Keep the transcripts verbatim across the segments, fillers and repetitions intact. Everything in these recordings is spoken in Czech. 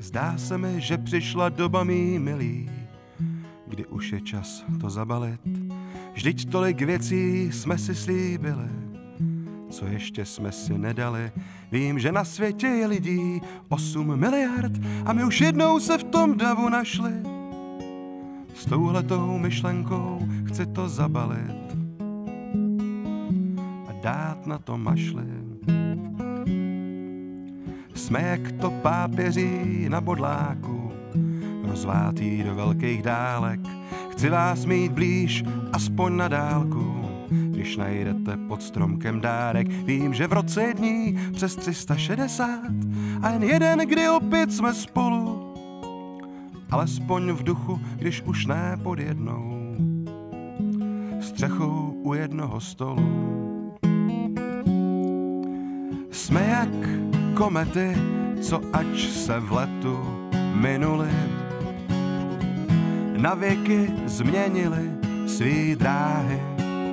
Zdá se mi, že přišla doba, mý milí, kdy už je čas to zabalit. Vždyť tolik věcí jsme si slíbili, co ještě jsme si nedali. Vím, že na světě je lidí osm miliard a my už jednou se v tom davu našli. S touhletou myšlenkou chci to zabalit a dát na to mašli. Jsme jak to pápěří na bodláku, rozvátý do velkých dálek. Chci vás mít blíž, aspoň na dálku, když najdete pod stromkem dárek. Vím, že v roce je dní přes tři sta šedesát a jen jeden, kdy opět jsme spolu, alespoň v duchu, když už ne pod jednou střechou u jednoho stolu. Jsme jak komety, co ač se v letu minuli, na věky změnili svý dráhy.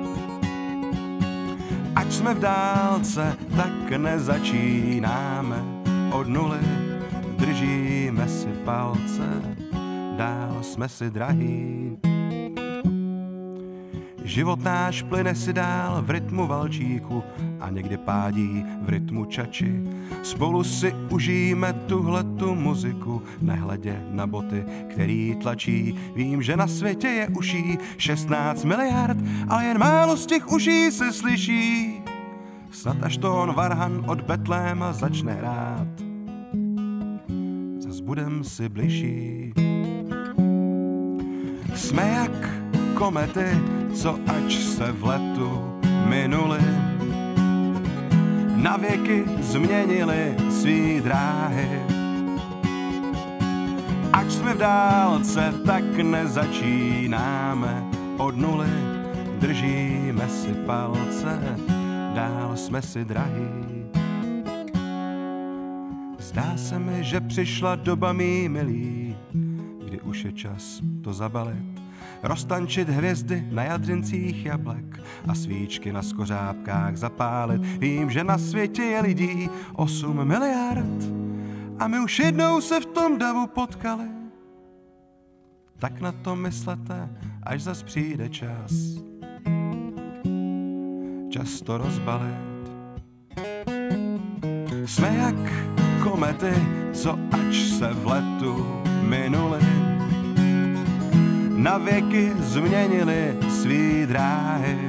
Ač jsme v dálce, tak nezačínáme od nuly. Držíme si palce, dál jsme si drahý. Život náš plyne si dál v rytmu valčíku a někdy pádí v rytmu čači. Spolu si užijeme tuhletu muziku, nehledě na boty, který tlačí. Vím, že na světě je uší šestnáct miliard, ale jen málo z těch uší se slyší. Snad až to on varhan od Betléma začne hrát, zas budem si bližší. Jsme jak komety, co ač se v letu minuli, na věky změnili svý dráhy. Ač jsme v dálce, tak nezačínáme od nuly. Držíme si palce, dál jsme si drahý. Zdá se mi, že přišla doba, mý milí, kdy už je čas to zabalit. Roztančit hvězdy na jadřincích jablek a svíčky na skořápkách zapálit. Vím, že na světě je lidí osm miliard a my už jednou se v tom davu potkali. Tak na to myslete, až zas přijde čas, čas to rozbalit. Jsme jak komety, co ač se v letu minuli, na věky změnili svý dráhy.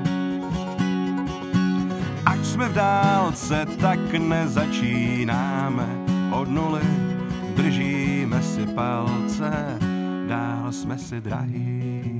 Ať jsme v dálce, tak nezačínáme od nuly. Držíme si palce, dál jsme si drahý.